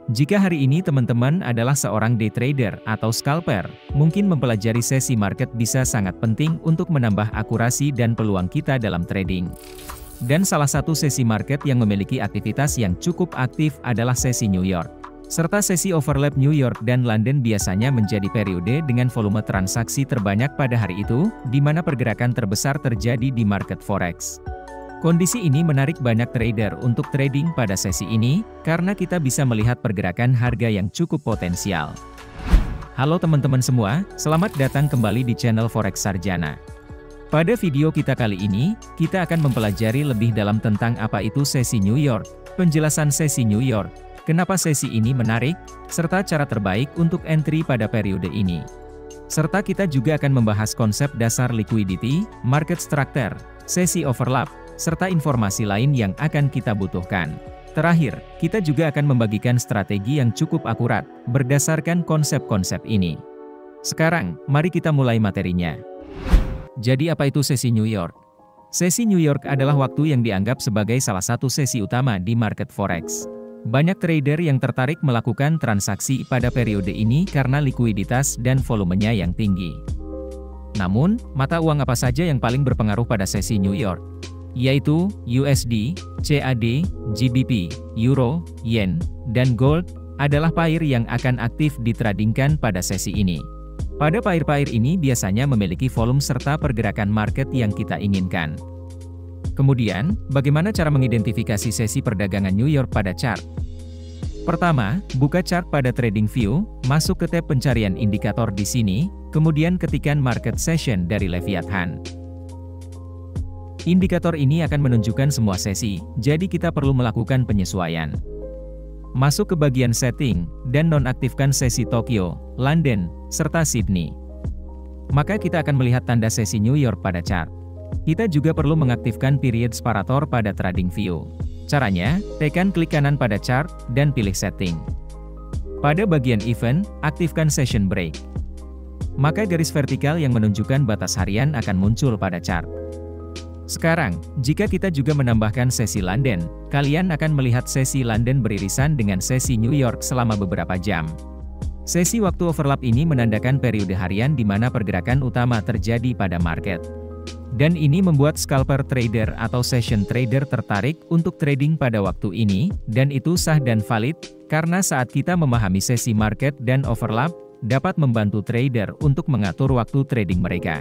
Jika hari ini teman-teman adalah seorang day trader atau scalper, mungkin mempelajari sesi market bisa sangat penting untuk menambah akurasi dan peluang kita dalam trading. Dan salah satu sesi market yang memiliki aktivitas yang cukup aktif adalah sesi New York. Serta sesi overlap New York dan London biasanya menjadi periode dengan volume transaksi terbanyak pada hari itu, di mana pergerakan terbesar terjadi di market forex. Kondisi ini menarik banyak trader untuk trading pada sesi ini, karena kita bisa melihat pergerakan harga yang cukup potensial. Halo teman-teman semua, selamat datang kembali di channel Forex Sarjana. Pada video kita kali ini, kita akan mempelajari lebih dalam tentang apa itu sesi New York, penjelasan sesi New York, kenapa sesi ini menarik, serta cara terbaik untuk entry pada periode ini. Serta kita juga akan membahas konsep dasar liquidity, market structure, sesi overlap, serta informasi lain yang akan kita butuhkan. Terakhir, kita juga akan membagikan strategi yang cukup akurat, berdasarkan konsep-konsep ini. Sekarang, mari kita mulai materinya. Jadi apa itu sesi New York? Sesi New York adalah waktu yang dianggap sebagai salah satu sesi utama di market forex. Banyak trader yang tertarik melakukan transaksi pada periode ini karena likuiditas dan volumenya yang tinggi. Namun, mata uang apa saja yang paling berpengaruh pada sesi New York? Yaitu USD, CAD, GBP, Euro, Yen, dan Gold, adalah pair yang akan aktif ditradingkan pada sesi ini. Pada pair-pair ini biasanya memiliki volume serta pergerakan market yang kita inginkan. Kemudian, bagaimana cara mengidentifikasi sesi perdagangan New York pada chart? Pertama, buka chart pada TradingView, masuk ke tab pencarian indikator di sini, kemudian ketikkan Market Session dari Leviathan. Indikator ini akan menunjukkan semua sesi, jadi kita perlu melakukan penyesuaian. Masuk ke bagian setting, dan nonaktifkan sesi Tokyo, London, serta Sydney. Maka kita akan melihat tanda sesi New York pada chart. Kita juga perlu mengaktifkan period separator pada TradingView. Caranya, tekan klik kanan pada chart, dan pilih setting. Pada bagian event, aktifkan session break. Maka garis vertikal yang menunjukkan batas harian akan muncul pada chart. Sekarang, jika kita juga menambahkan sesi London, kalian akan melihat sesi London beririsan dengan sesi New York selama beberapa jam. Sesi waktu overlap ini menandakan periode harian di mana pergerakan utama terjadi pada market. Dan ini membuat scalper trader atau session trader tertarik untuk trading pada waktu ini, dan itu sah dan valid, karena saat kita memahami sesi market dan overlap, dapat membantu trader untuk mengatur waktu trading mereka.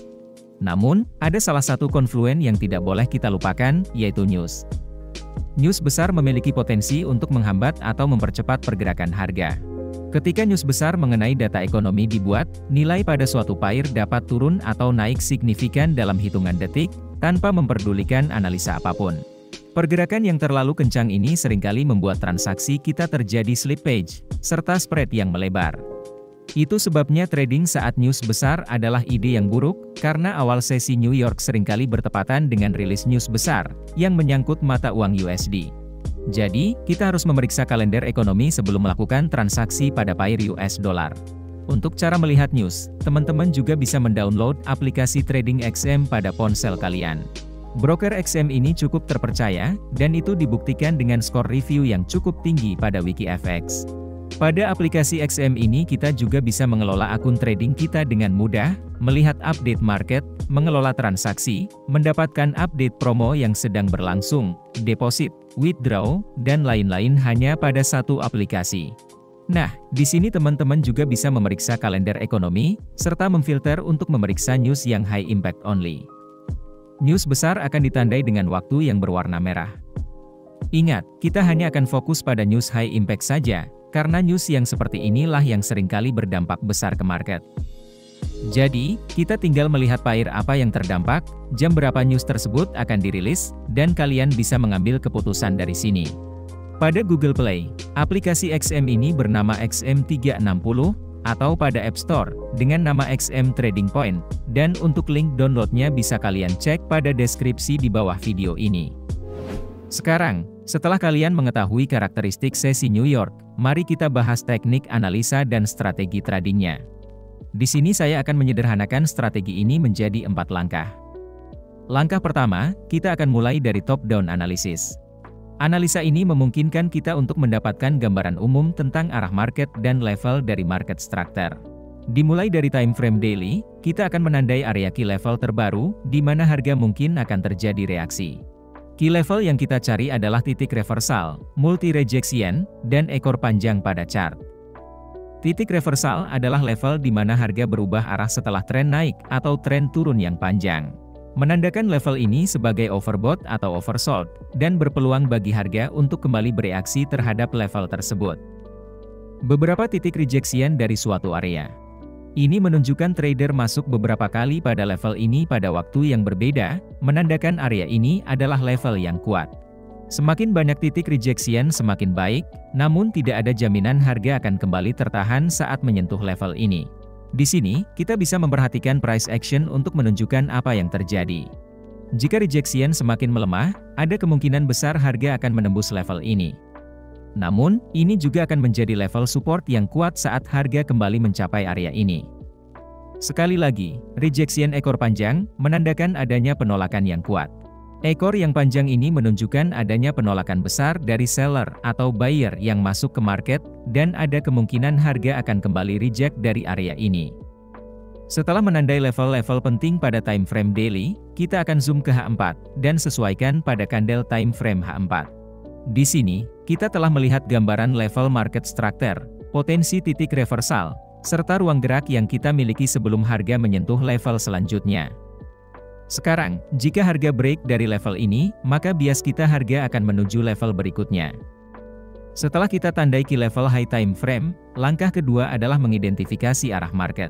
Namun, ada salah satu konfluen yang tidak boleh kita lupakan, yaitu news. News besar memiliki potensi untuk menghambat atau mempercepat pergerakan harga. Ketika news besar mengenai data ekonomi dibuat, nilai pada suatu pair dapat turun atau naik signifikan dalam hitungan detik, tanpa memperdulikan analisa apapun. Pergerakan yang terlalu kencang ini seringkali membuat transaksi kita terjadi slippage, serta spread yang melebar. Itu sebabnya trading saat news besar adalah ide yang buruk, karena awal sesi New York seringkali bertepatan dengan rilis news besar, yang menyangkut mata uang USD. Jadi, kita harus memeriksa kalender ekonomi sebelum melakukan transaksi pada pair US dollar. Untuk cara melihat news, teman-teman juga bisa mendownload aplikasi Trading XM pada ponsel kalian. Broker XM ini cukup terpercaya, dan itu dibuktikan dengan skor review yang cukup tinggi pada WikiFX. Pada aplikasi XM ini kita juga bisa mengelola akun trading kita dengan mudah, melihat update market, mengelola transaksi, mendapatkan update promo yang sedang berlangsung, deposit, withdraw, dan lain-lain hanya pada satu aplikasi. Nah, di sini teman-teman juga bisa memeriksa kalender ekonomi, serta memfilter untuk memeriksa news yang high impact only. News besar akan ditandai dengan waktu yang berwarna merah. Ingat, kita hanya akan fokus pada news high impact saja, karena news yang seperti inilah yang seringkali berdampak besar ke market. Jadi, kita tinggal melihat pair apa yang terdampak, jam berapa news tersebut akan dirilis, dan kalian bisa mengambil keputusan dari sini. Pada Google Play, aplikasi XM ini bernama XM360, atau pada App Store, dengan nama XM Trading Point, dan untuk link downloadnya bisa kalian cek pada deskripsi di bawah video ini. Sekarang, setelah kalian mengetahui karakteristik sesi New York, mari kita bahas teknik analisa dan strategi tradingnya. Di sini saya akan menyederhanakan strategi ini menjadi 4 langkah. Langkah pertama, kita akan mulai dari top-down analysis. Analisa ini memungkinkan kita untuk mendapatkan gambaran umum tentang arah market dan level dari market structure. Dimulai dari time frame daily, kita akan menandai area key level terbaru, di mana harga mungkin akan terjadi reaksi. Key level yang kita cari adalah titik reversal, multi-rejection, dan ekor panjang pada chart. Titik reversal adalah level di mana harga berubah arah setelah tren naik atau tren turun yang panjang. Menandakan level ini sebagai overbought atau oversold, dan berpeluang bagi harga untuk kembali bereaksi terhadap level tersebut. Beberapa titik rejection dari suatu area. Ini menunjukkan trader masuk beberapa kali pada level ini pada waktu yang berbeda, menandakan area ini adalah level yang kuat. Semakin banyak titik rejection semakin baik, namun tidak ada jaminan harga akan kembali tertahan saat menyentuh level ini. Di sini, kita bisa memperhatikan price action untuk menunjukkan apa yang terjadi. Jika rejection semakin melemah, ada kemungkinan besar harga akan menembus level ini. Namun, ini juga akan menjadi level support yang kuat saat harga kembali mencapai area ini. Sekali lagi, rejection ekor panjang menandakan adanya penolakan yang kuat. Ekor yang panjang ini menunjukkan adanya penolakan besar dari seller atau buyer yang masuk ke market, dan ada kemungkinan harga akan kembali reject dari area ini. Setelah menandai level-level penting pada time frame daily, kita akan zoom ke H4 dan sesuaikan pada candle time frame H4. Di sini, kita telah melihat gambaran level market structure, potensi titik reversal, serta ruang gerak yang kita miliki sebelum harga menyentuh level selanjutnya. Sekarang, jika harga break dari level ini, maka bias kita harga akan menuju level berikutnya. Setelah kita tandai key level high time frame, langkah kedua adalah mengidentifikasi arah market.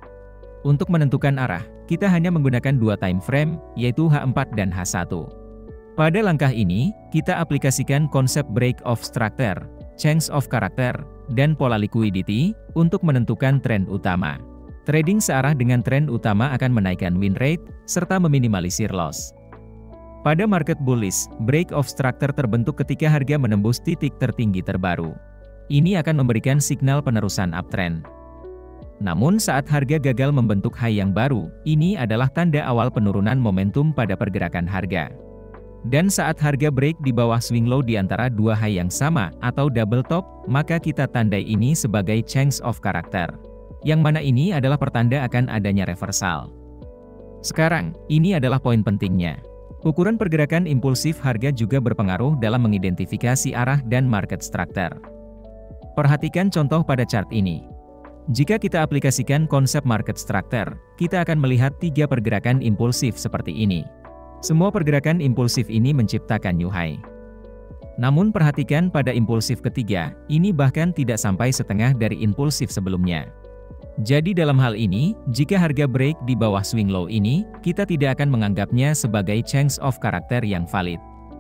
Untuk menentukan arah, kita hanya menggunakan dua time frame, yaitu H4 dan H1. Pada langkah ini, kita aplikasikan konsep break of structure, change of character, dan pola liquidity untuk menentukan tren utama. Trading searah dengan tren utama akan menaikkan win rate, serta meminimalisir loss. Pada market bullish, break of structure terbentuk ketika harga menembus titik tertinggi terbaru. Ini akan memberikan signal penerusan uptrend. Namun saat harga gagal membentuk high yang baru, ini adalah tanda awal penurunan momentum pada pergerakan harga. Dan saat harga break di bawah swing low di antara dua high yang sama atau double top, maka kita tandai ini sebagai change of character. Yang mana ini adalah pertanda akan adanya reversal. Sekarang, ini adalah poin pentingnya. Ukuran pergerakan impulsif harga juga berpengaruh dalam mengidentifikasi arah dan market structure. Perhatikan contoh pada chart ini. Jika kita aplikasikan konsep market structure, kita akan melihat tiga pergerakan impulsif seperti ini. Semua pergerakan impulsif ini menciptakan new high. Namun perhatikan pada impulsif ketiga, ini bahkan tidak sampai setengah dari impulsif sebelumnya. Jadi dalam hal ini, jika harga break di bawah swing low ini, kita tidak akan menganggapnya sebagai change of character yang valid.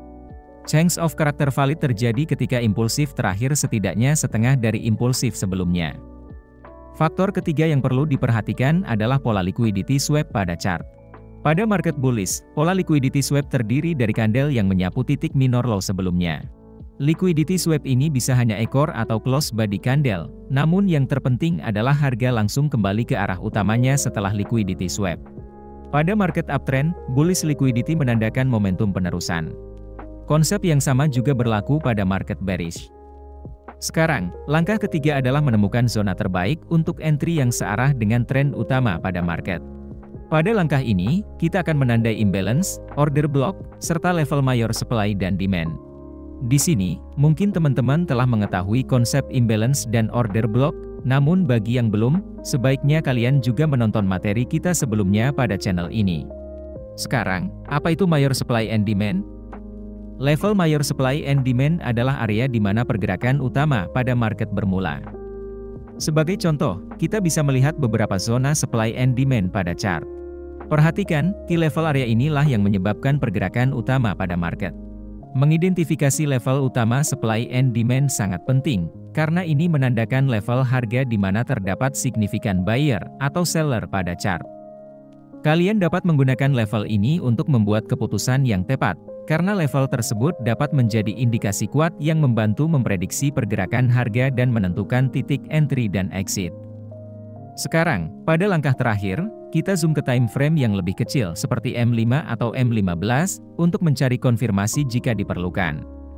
Change of character valid terjadi ketika impulsif terakhir setidaknya setengah dari impulsif sebelumnya. Faktor ketiga yang perlu diperhatikan adalah pola liquidity swap pada chart. Pada market bullish, pola liquidity swap terdiri dari candle yang menyapu titik minor low sebelumnya. Liquidity swap ini bisa hanya ekor atau close body candle, namun yang terpenting adalah harga langsung kembali ke arah utamanya setelah liquidity swap. Pada market uptrend, bullish liquidity menandakan momentum penerusan. Konsep yang sama juga berlaku pada market bearish. Sekarang, langkah ketiga adalah menemukan zona terbaik untuk entry yang searah dengan tren utama pada market. Pada langkah ini, kita akan menandai imbalance, order block, serta level mayor supply dan demand. Di sini, mungkin teman-teman telah mengetahui konsep imbalance dan order block, namun bagi yang belum, sebaiknya kalian juga menonton materi kita sebelumnya pada channel ini. Sekarang, apa itu mayor supply and demand? Level mayor supply and demand adalah area di mana pergerakan utama pada market bermula. Sebagai contoh, kita bisa melihat beberapa zona supply and demand pada chart. Perhatikan, key level area inilah yang menyebabkan pergerakan utama pada market. Mengidentifikasi level utama supply and demand sangat penting, karena ini menandakan level harga di mana terdapat signifikan buyer atau seller pada chart. Kalian dapat menggunakan level ini untuk membuat keputusan yang tepat, karena level tersebut dapat menjadi indikasi kuat yang membantu memprediksi pergerakan harga dan menentukan titik entry dan exit. Sekarang, pada langkah terakhir, kita zoom ke time frame yang lebih kecil seperti M5 atau M15 untuk mencari konfirmasi jika diperlukan.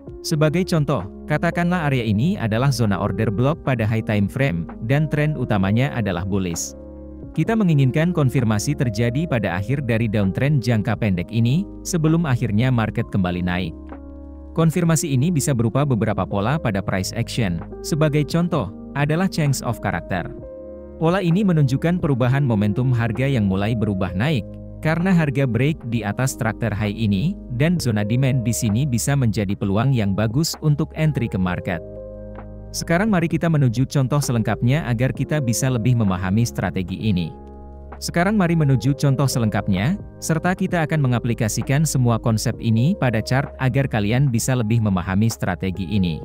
Sebagai contoh, katakanlah area ini adalah zona order block pada high time frame, dan tren utamanya adalah bullish. Kita menginginkan konfirmasi terjadi pada akhir dari downtrend jangka pendek ini, sebelum akhirnya market kembali naik. Konfirmasi ini bisa berupa beberapa pola pada price action, sebagai contoh, adalah change of character. Pola ini menunjukkan perubahan momentum harga yang mulai berubah naik, karena harga break di atas structure high ini, dan zona demand di sini bisa menjadi peluang yang bagus untuk entry ke market. Sekarang mari kita menuju contoh selengkapnya agar kita bisa lebih memahami strategi ini. Sekarang mari menuju contoh selengkapnya, serta kita akan mengaplikasikan semua konsep ini pada chart agar kalian bisa lebih memahami strategi ini.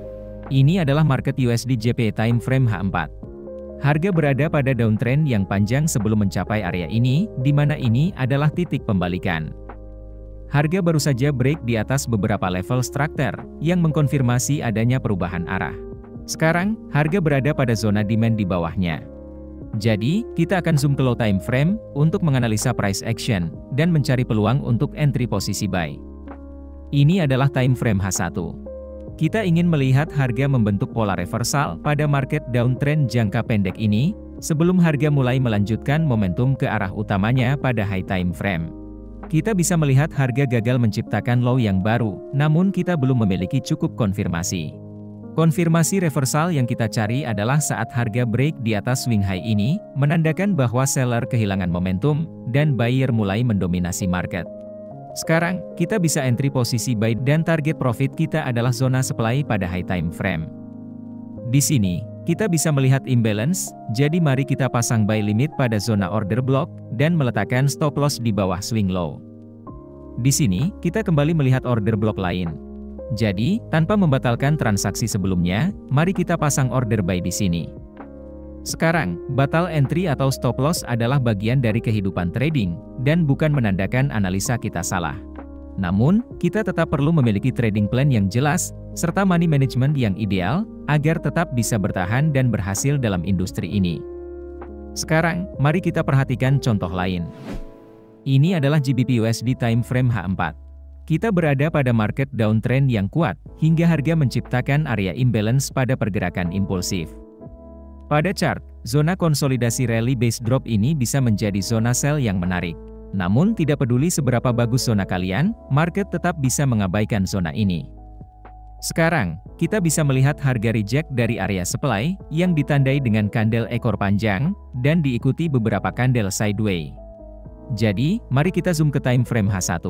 Ini adalah market USD JPY time frame H4. Harga berada pada downtrend yang panjang sebelum mencapai area ini, di mana ini adalah titik pembalikan. Harga baru saja break di atas beberapa level structure, yang mengkonfirmasi adanya perubahan arah. Sekarang, harga berada pada zona demand di bawahnya. Jadi, kita akan zoom ke low time frame, untuk menganalisa price action, dan mencari peluang untuk entry posisi buy. Ini adalah time frame H1. Kita ingin melihat harga membentuk pola reversal pada market downtrend jangka pendek ini, sebelum harga mulai melanjutkan momentum ke arah utamanya pada high time frame. Kita bisa melihat harga gagal menciptakan low yang baru, namun kita belum memiliki cukup konfirmasi. Konfirmasi reversal yang kita cari adalah saat harga break di atas swing high ini, menandakan bahwa seller kehilangan momentum, dan buyer mulai mendominasi market. Sekarang, kita bisa entry posisi buy dan target profit kita adalah zona supply pada high time frame. Di sini, kita bisa melihat imbalance, jadi mari kita pasang buy limit pada zona order block, dan meletakkan stop loss di bawah swing low. Di sini, kita kembali melihat order block lain. Jadi, tanpa membatalkan transaksi sebelumnya, mari kita pasang order buy di sini. Sekarang, batal entry atau stop loss adalah bagian dari kehidupan trading, dan bukan menandakan analisa kita salah. Namun, kita tetap perlu memiliki trading plan yang jelas, serta money management yang ideal, agar tetap bisa bertahan dan berhasil dalam industri ini. Sekarang, mari kita perhatikan contoh lain. Ini adalah GBP USD time frame H4. Kita berada pada market downtrend yang kuat, hingga harga menciptakan area imbalance pada pergerakan impulsif. Pada chart, zona konsolidasi rally base drop ini bisa menjadi zona sell yang menarik. Namun tidak peduli seberapa bagus zona kalian, market tetap bisa mengabaikan zona ini. Sekarang, kita bisa melihat harga reject dari area supply, yang ditandai dengan kandel ekor panjang, dan diikuti beberapa kandel sideways. Jadi, mari kita zoom ke time frame H1.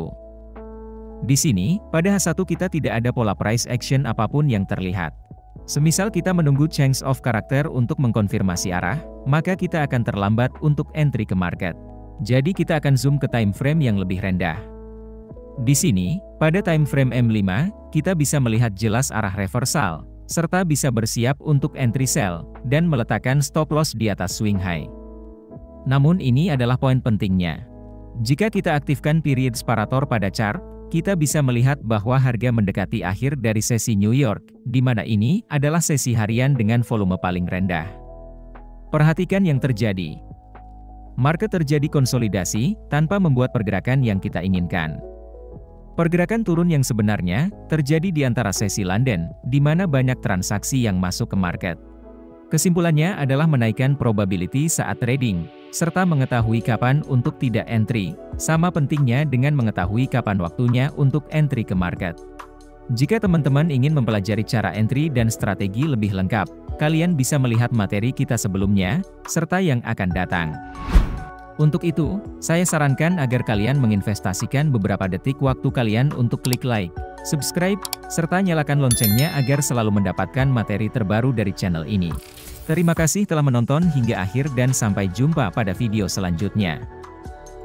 Di sini, pada H1 kita tidak ada pola price action apapun yang terlihat. Semisal kita menunggu change of character untuk mengkonfirmasi arah, maka kita akan terlambat untuk entry ke market. Jadi kita akan zoom ke time frame yang lebih rendah. Di sini, pada time frame M5, kita bisa melihat jelas arah reversal, serta bisa bersiap untuk entry sell, dan meletakkan stop loss di atas swing high. Namun ini adalah poin pentingnya. Jika kita aktifkan period separator pada chart, kita bisa melihat bahwa harga mendekati akhir dari sesi New York, di mana ini adalah sesi harian dengan volume paling rendah. Perhatikan yang terjadi. Market terjadi konsolidasi, tanpa membuat pergerakan yang kita inginkan. Pergerakan turun yang sebenarnya, terjadi di antara sesi London, di mana banyak transaksi yang masuk ke market. Kesimpulannya adalah menaikkan probability saat trading, serta mengetahui kapan untuk tidak entry, sama pentingnya dengan mengetahui kapan waktunya untuk entry ke market. Jika teman-teman ingin mempelajari cara entry dan strategi lebih lengkap, kalian bisa melihat materi kita sebelumnya, serta yang akan datang. Untuk itu, saya sarankan agar kalian menginvestasikan beberapa detik waktu kalian untuk klik like, subscribe, serta nyalakan loncengnya agar selalu mendapatkan materi terbaru dari channel ini. Terima kasih telah menonton hingga akhir dan sampai jumpa pada video selanjutnya.